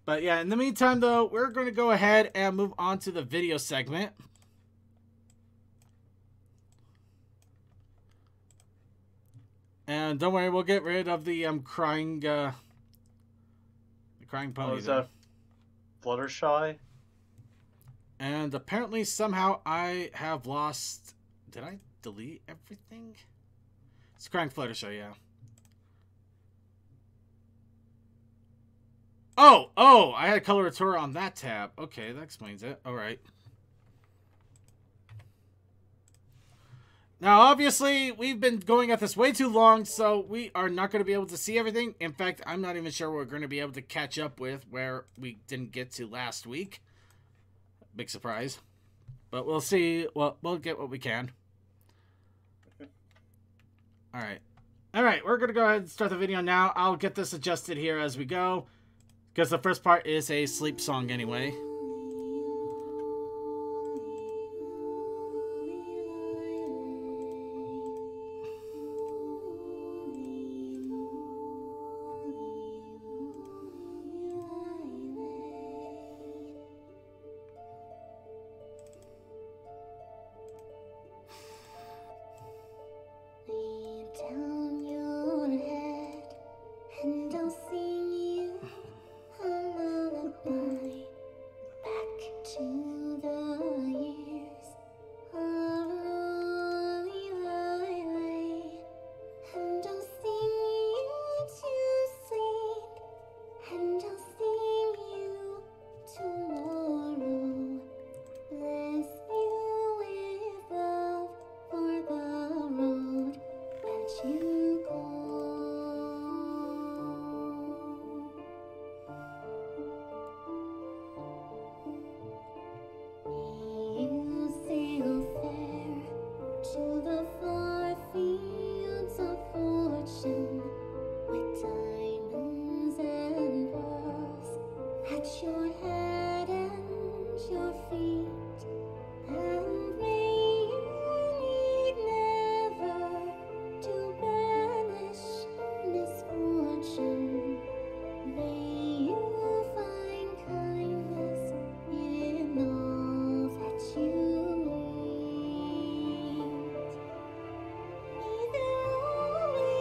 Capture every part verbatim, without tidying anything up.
But yeah, in the meantime, though, we're going to go ahead and move on to the video segment. And don't worry, we'll get rid of the um crying, uh, the crying pony. Oh, is that Fluttershy? And apparently, somehow, I have lost... Did I delete everything? It's crying Fluttershy, yeah. Oh, oh, I had Coloratura on that tab. Okay, that explains it. All right. Now, obviously, we've been going at this way too long, so we are not going to be able to see everything. In fact, I'm not even sure we're going to be able to catch up with where we didn't get to last week. Big surprise. But we'll see. Well, we'll get what we can. All right. All right, we're going to go ahead and start the video now. I'll get this adjusted here as we go, because the first part is a sleep song anyway.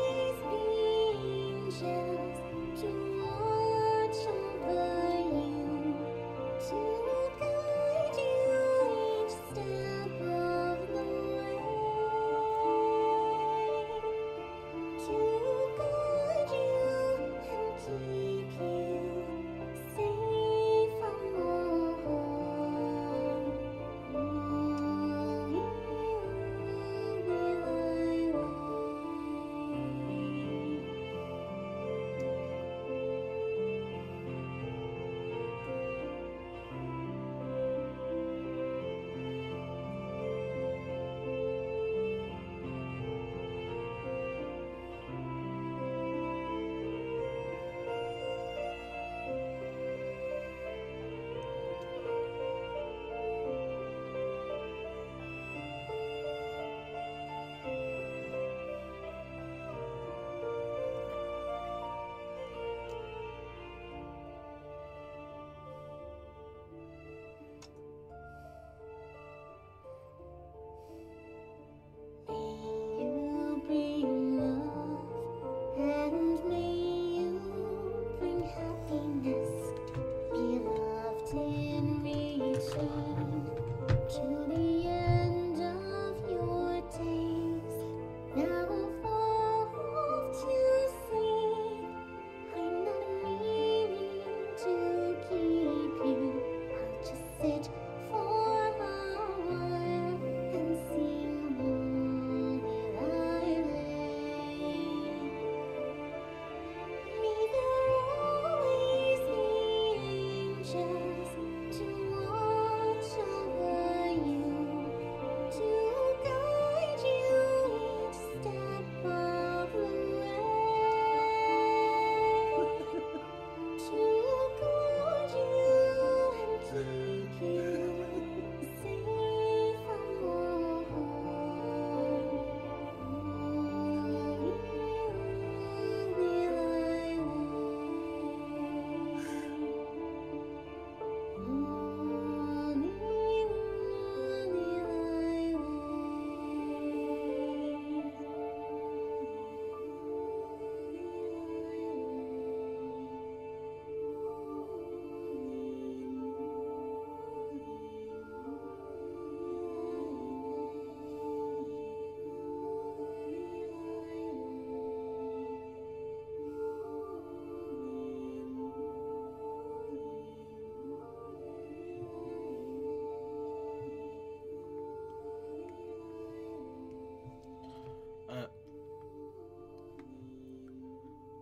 To watch over you.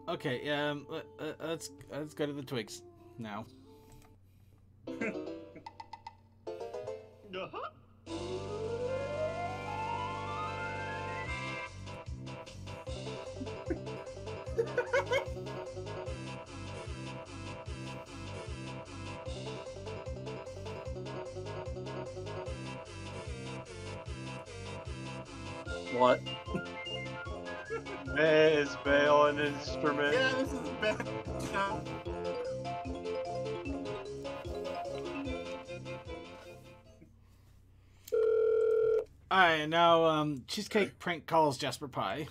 Okay, um, let, uh, let's let's go to the twigs now. Uh-huh. What? Is bail an instrument? Yeah, this is bad. Alright, now, um, Cheesecake prank calls Jasper Pie.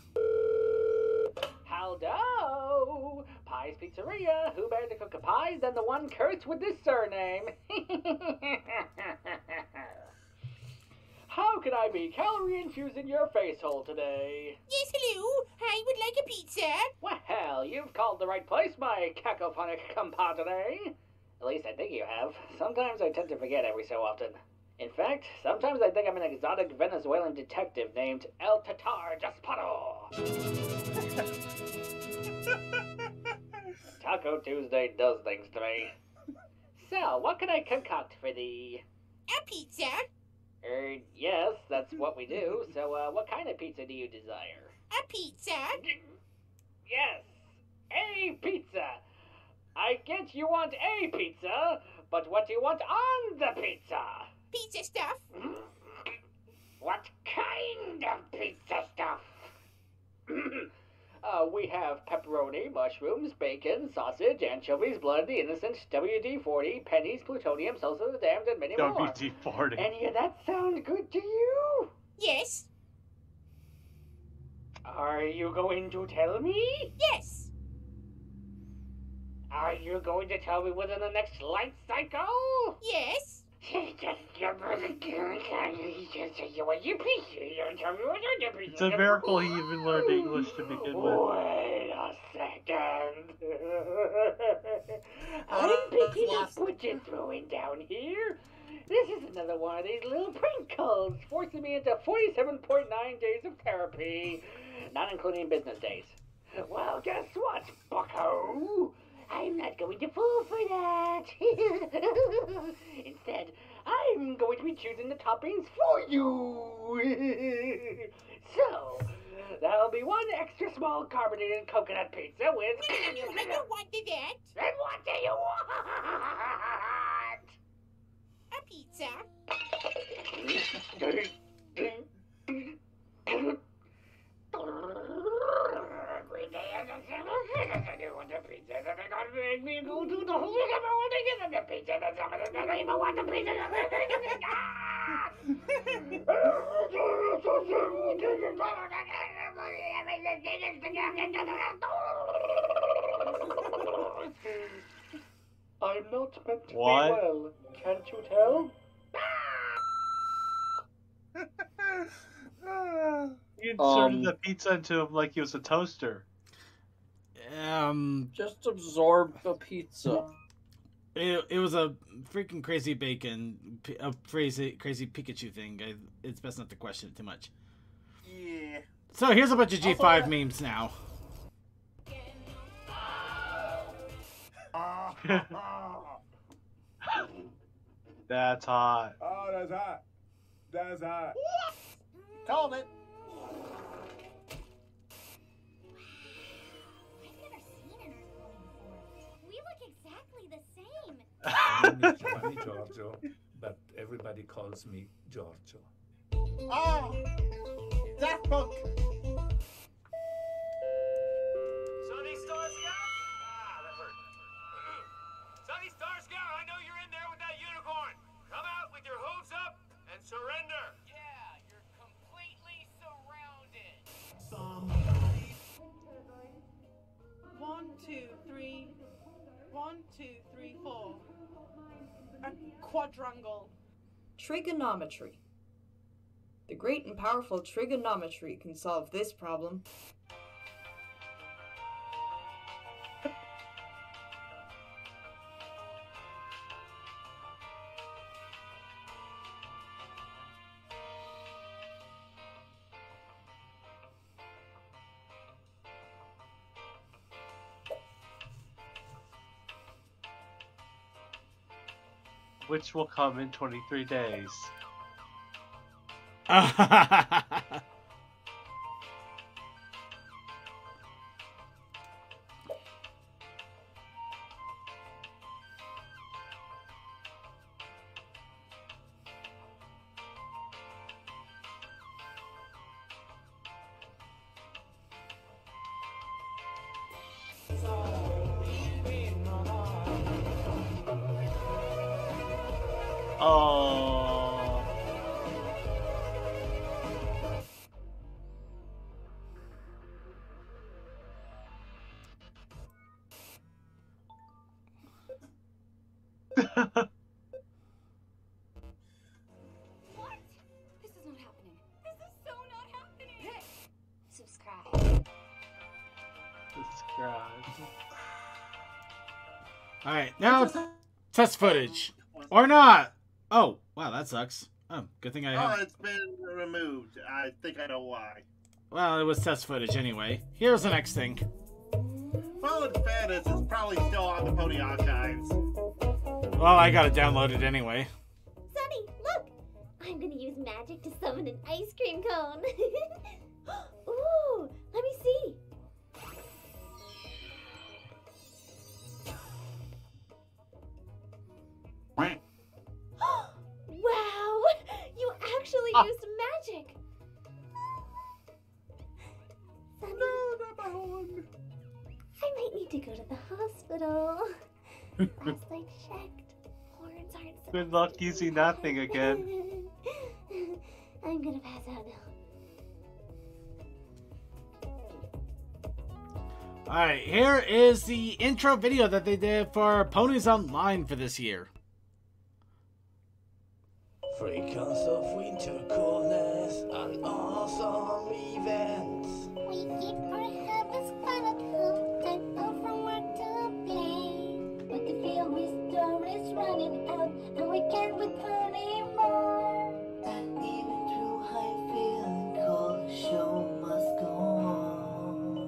Howdo! Pie's Pizzeria. Who better to cook a pie than the one cursed with this surname? How can I be calorie infusing your face hole today? Yes, hello. I would like a pizza. Well, you've called the right place, my cacophonic compadre. At least I think you have. Sometimes I tend to forget every so often. In fact, sometimes I think I'm an exotic Venezuelan detective named El Tatar Jasparo. Taco Tuesday does things to me. So, what can I concoct for thee? A pizza. Er, yes, that's what we do. So, uh, what kind of pizza do you desire? A pizza. Yes, a pizza. I get you want a pizza, but what do you want on the pizza? Pizza stuff. What kind of pizza stuff? uh, we have pepperoni, mushrooms, bacon, sausage, anchovies, blood of the innocent, W D forty, pennies, plutonium, souls of the damned, and many more. W D forty. Any of that sound good to you? Yes. Are you going to tell me? Yes. Are you going to tell me within the next light cycle? Yes. It's a miracle he even learned English to begin with. Wait a second. I'm picking up what you're throwing down here. This is another one of these little prank calls, forcing me into forty-seven point nine days of therapy, not including business days. Well, guess what, bucko? I'm not going to fall for that. Instead, I'm going to be choosing the toppings for you. So, that'll be one extra small carbonated coconut pizza with... I don't want that. Then what do you want? A pizza. Every day I just have a pizza to do with the pizza that they gotta make me go to the whole thing about what they get in the pizza that some of them don't even want the pizza that I'm not meant to What? be well, can't you tell? He inserted Um, the pizza into him like he was a toaster. Um, Just absorb the pizza. it, it was a freaking crazy bacon, a crazy, crazy Pikachu thing. I, it's best not to question it too much. Yeah. So here's a bunch of G five Also, memes now. That's hot. Oh, that's hot. That's hot. Called it. I've never seen an earthworm before. We look exactly the same. My name is Giovanni Giorgio, but everybody calls me Giorgio. Oh! Daft Punk! Sunny Star Scout? Ah, that hurt. Sunny Star Scout, I know you're in there with that unicorn. Come out with your hooves up and surrender. Yeah, you're completely surrounded. One, two, three. One, two, three, four. A quadrangle. Trigonometry. The great and powerful trigonometry can solve this problem. which will come in twenty-three days. Oh. What? This is not happening. This is so not happening. Subscribe. Subscribe. Alright, now test footage. Or not! Oh, wow, that sucks. Oh, good thing I have... Oh, it's been removed. I think I know why. Well, it was test footage anyway. Here's the next thing. Well, in fairness, it's probably still on the Pony Archives. Well, I gotta download it anyway. Sunny, look! I'm gonna use magic to summon an ice cream cone. Ooh, let me see. Wow! You actually Ah. used magic! Sunny, I might need to go to the hospital. Last I checked, horns aren't supposed Good luck using that thing again. I'm gonna pass out now. Alright, here is the intro video that they did for Ponies Online for this year. Frequency of winter coolness and awesome events. We keep our habits fun at home, time out from work to play. But the film is running out, and we can't wait anymore. And even through high feeling cold, show must go on.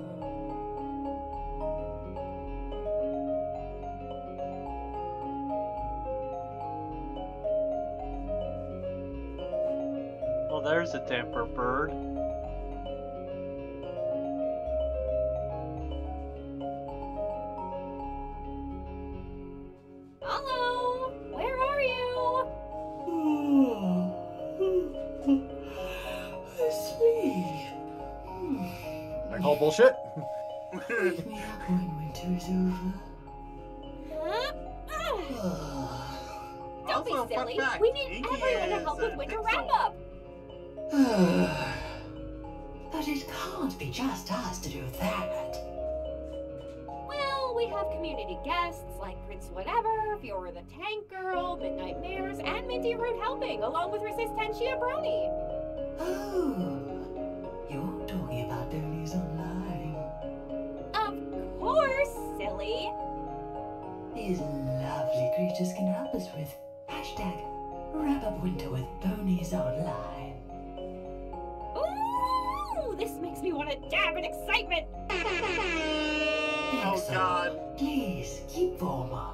Well, there's a damper bird. Hello! Where are you? Asleep. I call bullshit. Wake me up when winter is over. Huh? Don't Also, be fun silly. fact, We need Inky everyone to is help a with winter pixel. wrap-up. But it can't be just us to do that. Well, we have community guests like Prince Whatever, Fiora the Tank Girl, Midnight Mares, and Minty Root helping, along with Resistentia Brony. Oh, you're talking about Ponies Online. Of course, silly. These lovely creatures can help us with hashtag wrap up winter with Ponies Online. Ooh, this makes me want to dab in excitement. Oh, God. Please keep warmer.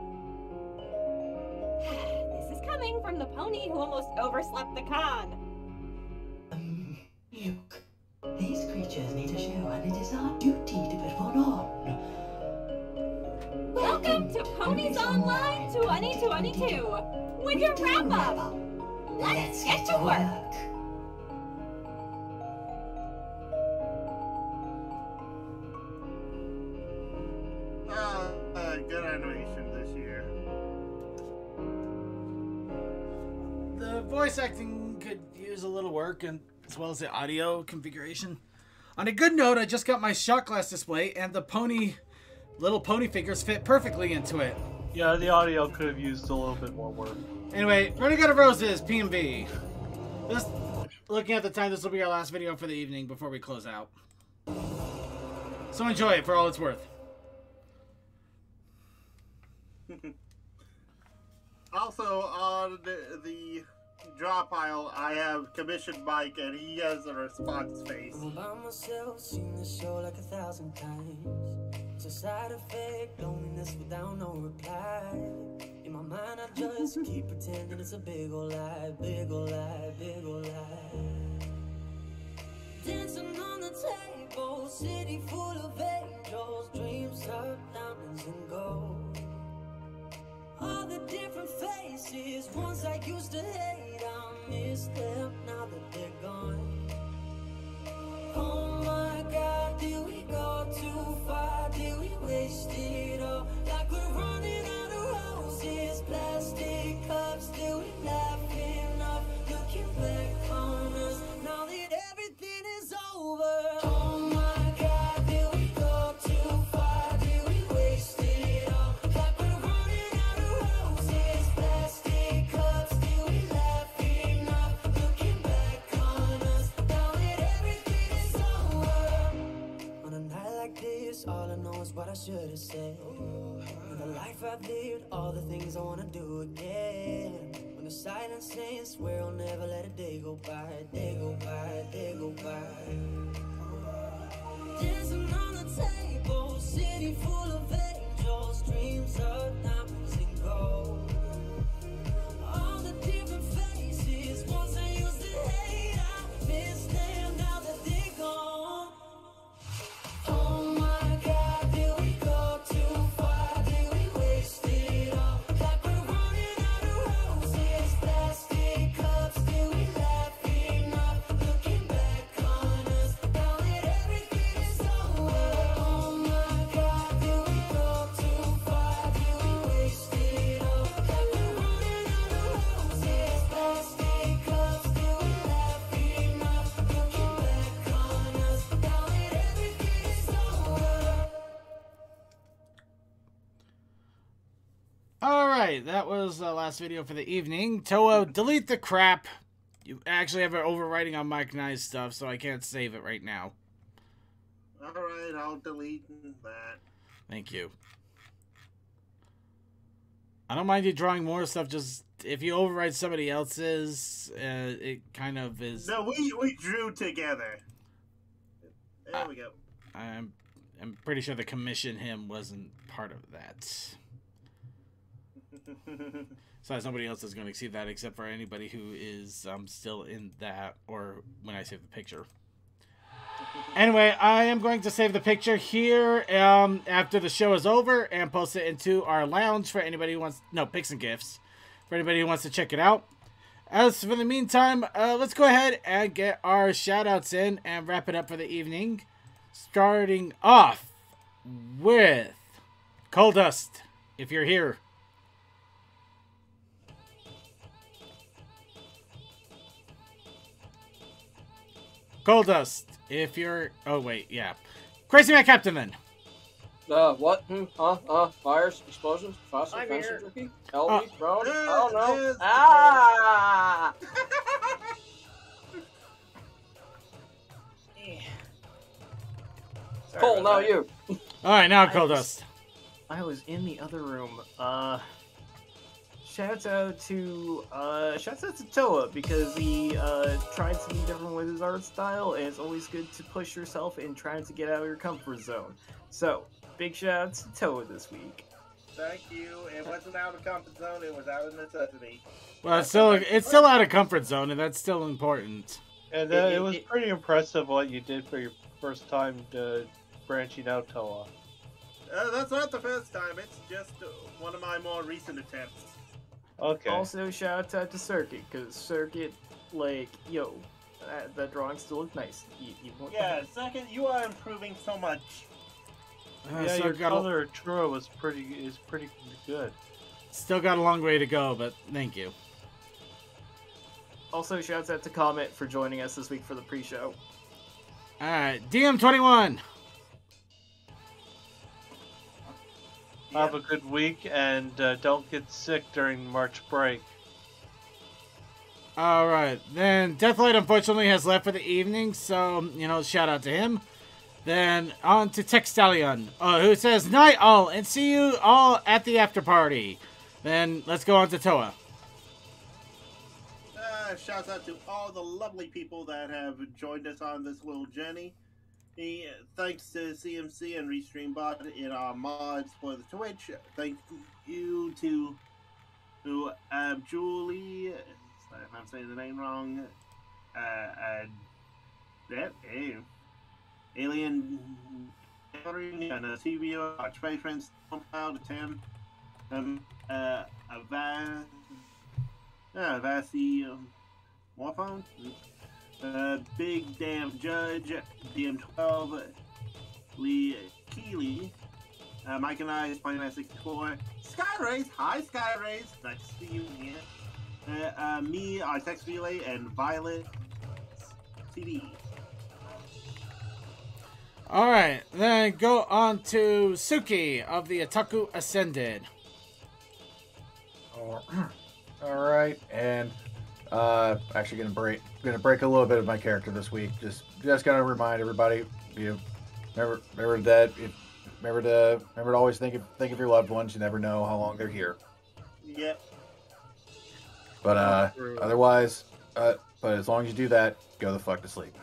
This is coming from the pony who almost overslept the con. Um, look, these creatures need a show, and it is our duty to put one on. Welcome to Ponies Online twenty twenty-two. Winter wrap-up. Let's get to work. Uh, uh, good animation this year. The voice acting could use a little work, and as well as the audio configuration. On a good note, I just got my shot glass display, and the pony, little pony figures fit perfectly into it. Yeah, the audio could have used a little bit more work. Anyway, Renegade of Roses, P M V. This, looking at the time, this will be our last video for the evening before we close out. So enjoy it for all it's worth. Also, on the, the draw pile, I have commissioned Mike, and he has a response face. I'm by myself, seen the show like a thousand times. It's a side effect, loneliness without no reply. In my mind, I just just keep pretending it's a big ol' lie, big ol' lie, big ol' lie. Dancing on the table, city full of angels, dreams of diamonds and gold. All the different faces, ones I used to hate, I miss them now that they're gone. Oh my God, did we go too far? Did we waste it all? Like we're running out of roses, plastic cups. Did we laugh enough? Looking back on us, now that everything is over. Oh my God, did we go too far? Did we waste it all? Like we're running out of roses, plastic cups. Did we laugh enough? Looking back on us, now that everything is over. On a night like this, all I know is what I should have said. In the life I've lived, all the things I wanna do again. When the silence ends, swear I'll never let a day go by, day go by, day go by. Dancing on the table, city full of angels, dreams of diamonds and gold. All the different faces, ones I used to hate, I miss them now that they're gone. Oh my God, did we go too far? Did we waste it all? Like we're running out of roses, plastic cups. Did we laugh enough? Looking back on us, now that everything is over. Oh my God, did we go too far? Did we waste it all? Like we're running out of roses, plastic cups. Did we laugh enough? Looking back on us, now that everything is over. Alright, that was the last video for the evening. Toa, delete the crap. You actually have an overwriting on Mike Nye's stuff, so I can't save it right now. Alright, I'll delete that. Thank you. I don't mind you drawing more stuff, just if you overwrite somebody else's, uh, it kind of is... No, we, we drew together. There Uh, we go. I'm, I'm pretty sure the commission him wasn't part of that. So somebody else is going to see that, except for anybody who is um, still in that, or when I save the picture. Anyway, I am going to save the picture here um, after the show is over and post it into our lounge for anybody who wants... No, Picks and Gifts. For anybody who wants to check it out. As for the meantime, uh, let's go ahead and get our shout-outs in and wrap it up for the evening. Starting off with Coal Dust, if you're here. Coal Dust, if you're... Oh, wait, yeah. Crazy Man Captain, then. Uh, what? Hmm? Huh? Uh, fires, explosions, fossil, I'm fencer here. jerky, Elby, Oh. Brony? Yeah, I don't know. yes. Ah! Sorry Cole, about now that. you. Alright, now I Coal was- Dust. I was in the other room. Uh, shouts out to uh, shouts out to Toa because he uh tried something different with his art style, and it's always good to push yourself in trying to get out of your comfort zone. So, big shout out to Toa this week. Thank you. It wasn't out of comfort zone, it was out of necessity. Well, it's still, it's still out of comfort zone, and that's still important. And uh, It- it, it- was it- pretty impressive what you did for your first time uh, branching out, Toa. Uh, that's not the first time, it's just uh, one of my more recent attempts. Okay. Also, shout out to Circuit because Circuit, like, yo, that, that drawing still looks nice. You, you want Yeah, second, you are improving so much. Uh, yeah, so your got a, color Trua was pretty is pretty good. still got a long way to go, but thank you. Also, shouts out to Comet for joining us this week for the pre-show. Alright, D M twenty-one. Have a good week and uh, don't get sick during March break. Alright, then Deathlight unfortunately has left for the evening, so, you know, shout out to him. Then on to Textalion, uh, who says, night all, and see you all at the after party. Then let's go on to Toa. Uh, shouts out to all the lovely people that have joined us on this little journey. He, thanks to C M C and RestreamBot in our mods for the Twitch. Thank you to to uh, Julie. Sorry if I'm saying the name wrong. Uh, uh, that, hey, Alien and a T V O, our space friends, Cloud to ten. Um, uh, a Vas, uh, Vasi, um, Warphone. Uh, Big Damn Judge, D M twelve, Lee Keeley, uh, Mike and I is playing at sixty-four. Skyrays, hi Skyrays, nice to see you again. Uh, uh, me, our text relay, and Violet T V. Alright, then go on to Suki of the Otaku Ascended. Alright, and uh, actually gonna break gonna break a little bit of my character this week. Just just gonna remind everybody, you know, remember remember that if, remember to remember to always think of think of your loved ones. You never know how long they're here. Yep. But uh, otherwise, uh, but as long as you do that, go the fuck to sleep.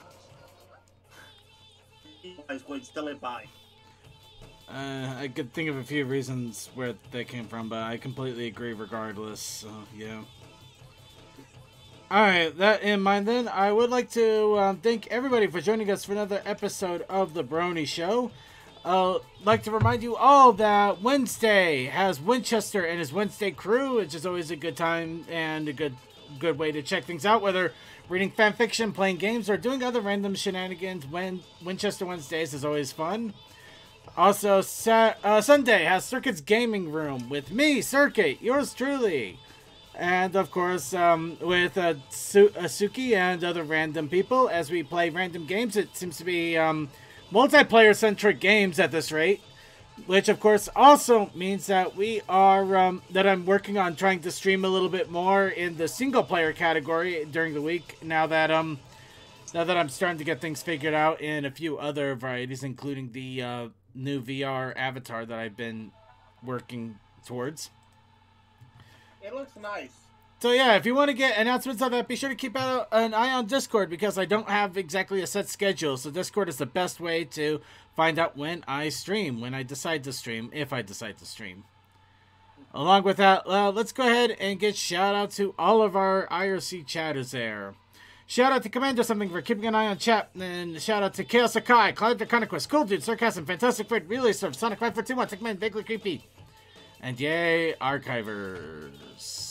Still in by. Uh, I could think of a few reasons where that came from, but I completely agree regardless, so yeah. Alright, that in mind then, I would like to um, thank everybody for joining us for another episode of The Brony Show. Uh, like to remind you all that Wednesday has Winchester and his Wednesday crew, which is always a good time and a good good way to check things out, whether reading fan fiction, playing games, or doing other random shenanigans. When Winchester Wednesdays is always fun. Also, sa uh, Sunday has Circuit's Gaming Room with me, Circuit, yours truly. And, of course, um, with uh, Su uh, Suki and other random people as we play random games. It seems to be um, multiplayer-centric games at this rate. Which, of course, also means that we are, um, that I'm working on trying to stream a little bit more in the single-player category during the week. Now that, um, now that I'm starting to get things figured out in a few other varieties, including the uh, new V R avatar that I've been working towards. It looks nice. So yeah, if you want to get announcements on that, be sure to keep out an eye on Discord, because I don't have exactly a set schedule. So Discord is the best way to find out when I stream, when I decide to stream, if I decide to stream. Along with that, uh, let's go ahead and get shout out to all of our I R C chatters there. Shout out to Commander Something for keeping an eye on chat, and shout out to Chaos Akai, Cloud Draconicus, Cool Dude, Sarcasm, Fantastic Fred, Relay Surf, Sonic five four two one, Tickman, Vaguely Creepy, and yay, Archivers.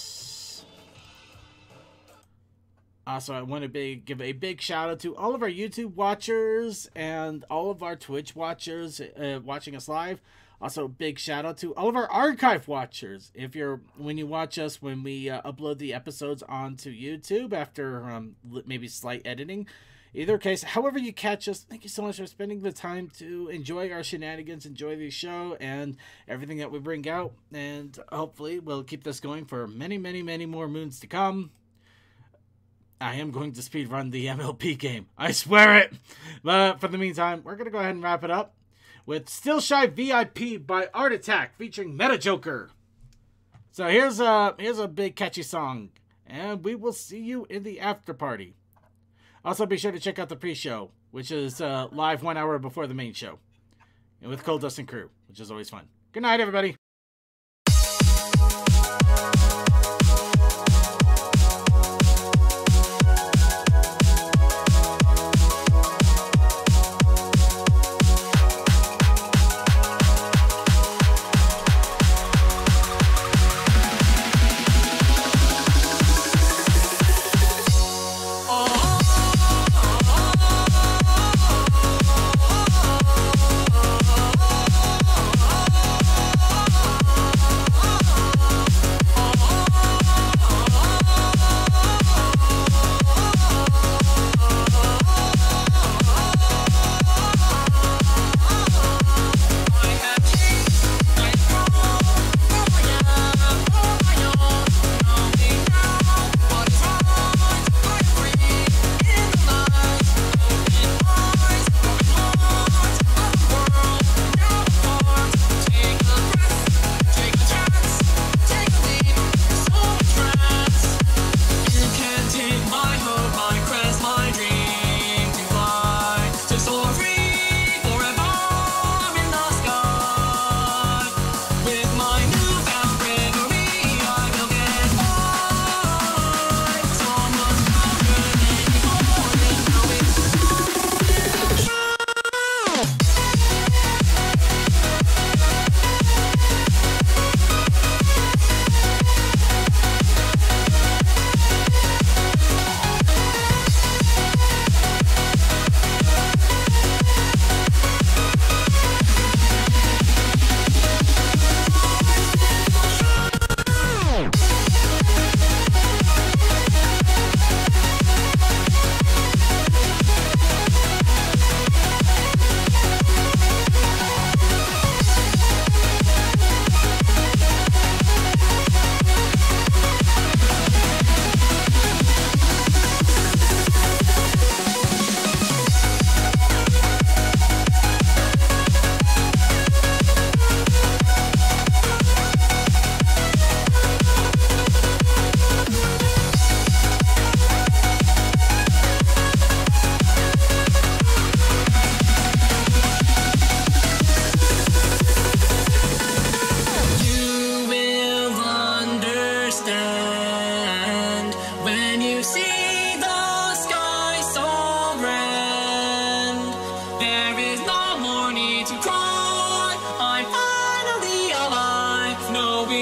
Also, I want to be, give a big shout out to all of our YouTube watchers and all of our Twitch watchers uh, watching us live. Also, big shout out to all of our archive watchers. If you're when you watch us when we uh, upload the episodes onto YouTube after um, maybe slight editing, either case, however you catch us, thank you so much for spending the time to enjoy our shenanigans, enjoy the show and everything that we bring out, and hopefully we'll keep this going for many, many, many more moons to come. I am going to speedrun the M L P game. I swear it! But for the meantime, we're going to go ahead and wrap it up with Still Shy V I P by Art Attack featuring Meta Joker. So here's a, here's a big catchy song. And we will see you in the after party. Also be sure to check out the pre-show, which is uh, live one hour before the main show. And with Cold Dust and Crew, which is always fun. Good night, everybody. Oh,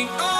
on.